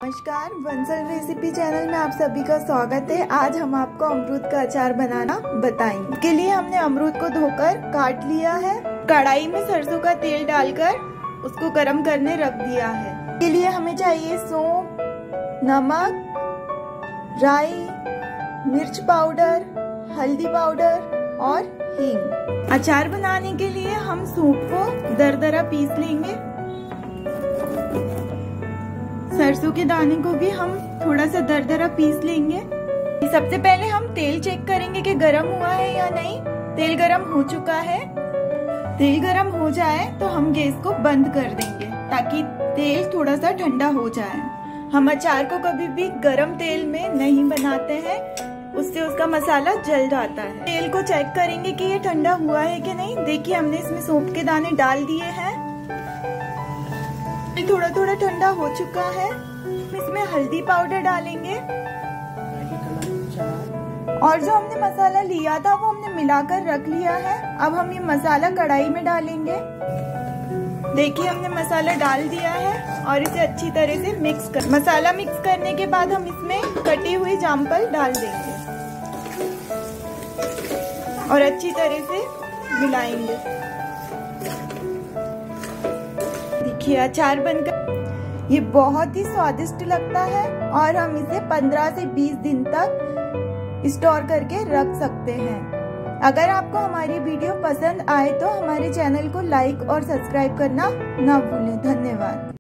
नमस्कार, Bansal recipe channel में आप सभी का स्वागत है। आज हम आपको अमरूद का अचार बनाना बताएंगे। इसके लिए हमने अमरूद को धोकर काट लिया है। कढ़ाई में सरसों का तेल डालकर उसको गरम करने रख दिया है। इसके लिए हमें चाहिए सौंफ, नमक, राई, मिर्च पाउडर, हल्दी पाउडर और हींग। अचार बनाने के लिए हम सौंफ को दरदरा पीस लेंगे। सरसों के दाने को भी हम थोड़ा सा दरदरा पीस लेंगे। सबसे पहले हम तेल चेक करेंगे कि गरम हुआ है या नहीं। तेल गरम हो चुका है। तेल गरम हो जाए तो हम गैस को बंद कर देंगे ताकि तेल थोड़ा सा ठंडा हो जाए। हम अचार को कभी भी गरम तेल में नहीं बनाते हैं, उससे उसका मसाला जल जाता है। तेल को चेक करेंगे कि ये ठंडा हुआ है कि नहीं। देखिए, हमने इसमें सौंफ के दाने डाल दिए हैं। थोड़ा थोड़ा ठंडा हो चुका है। इसमें हल्दी पाउडर डालेंगे और जो हमने मसाला लिया था वो हमने मिलाकर रख लिया है। अब हम ये मसाला कढ़ाई में डालेंगे। देखिए, हमने मसाला डाल दिया है और इसे अच्छी तरह से मसाला मिक्स करने के बाद हम इसमें कटी हुई जामफल डाल देंगे और अच्छी तरह से मिलाएंगे। देखिए, अचार बनकर ये बहुत ही स्वादिष्ट लगता है और हम इसे 15 से 20 दिन तक स्टोर करके रख सकते हैं। अगर आपको हमारी वीडियो पसंद आए तो हमारे चैनल को लाइक और सब्सक्राइब करना ना भूलें। धन्यवाद।